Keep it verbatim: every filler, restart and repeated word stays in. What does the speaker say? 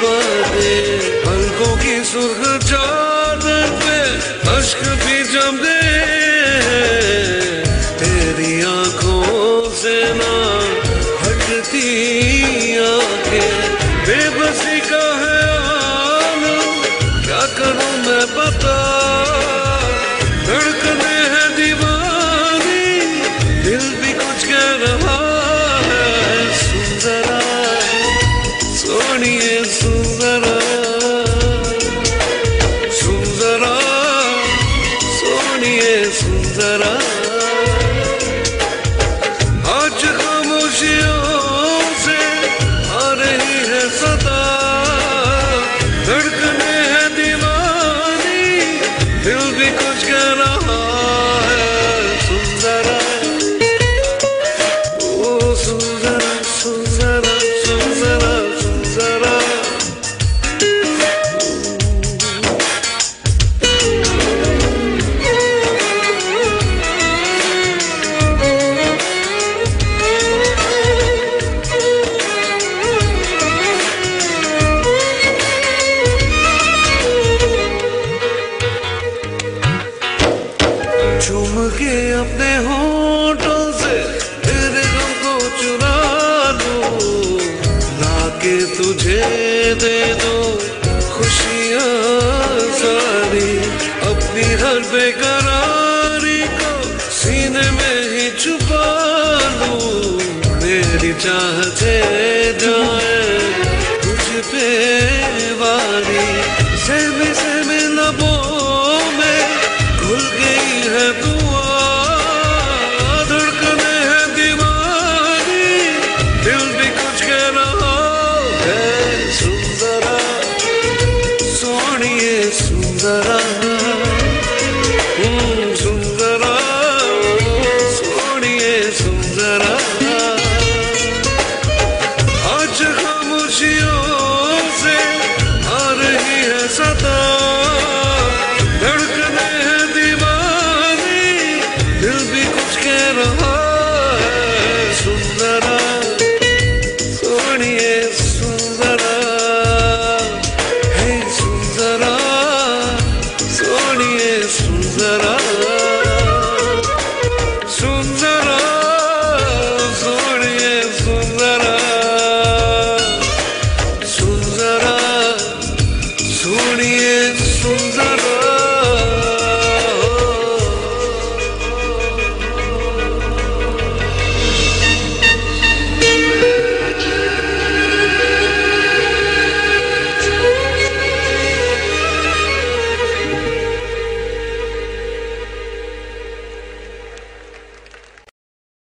दे, पलकों की सुर्ख चादर पे अश्क भी जम गए। तेरी आंखों से ना हटती आंखें, बेबसी का है आलम, क्या करूं मैं बता। धड़कने हैं दीवानी, दिल भी कुछ कह रहा है। सुन जरा सोनिए, सुन जरा, सुन जरा सोनिए, सुन जरा। आज खामोशियों से आ रही है सदा, धड़कने हैं दीवानी, दिल भी कुछ कह रहा है। सुन जरा, ओ सुन जरा, सुन जरा, सुन जरा, सुन जरा। चूम के अपने होठों से तेरे गम को चुरा लूं, लाके तुझे दे दो खुशियां सारी। अपनी हर बेकरारी को सीने में ही छुपा लूं, मेरी चाहते जाए तुझ पे वारी। सहमे सहमे लबों में घुल गई है दुआ, धड़कने हैं दीवानी, दिल भी कुछ कह रहा है। सुन जरा सोनिए, सुन जरा, हम्म, सुन जरा सोनिए, सुन जरा। आज खामोशियों से आ रही है सदा, धड़कने हैं दीवानी, दिल भी कुछ कह रहा है। सुन जरा सोनिए, सुन जरा, हे सुन जरा सोनिए, सुन जरा, सुन जरा सोनिए, सुन जरा, सुन जरा सोनिए, सुन जरा।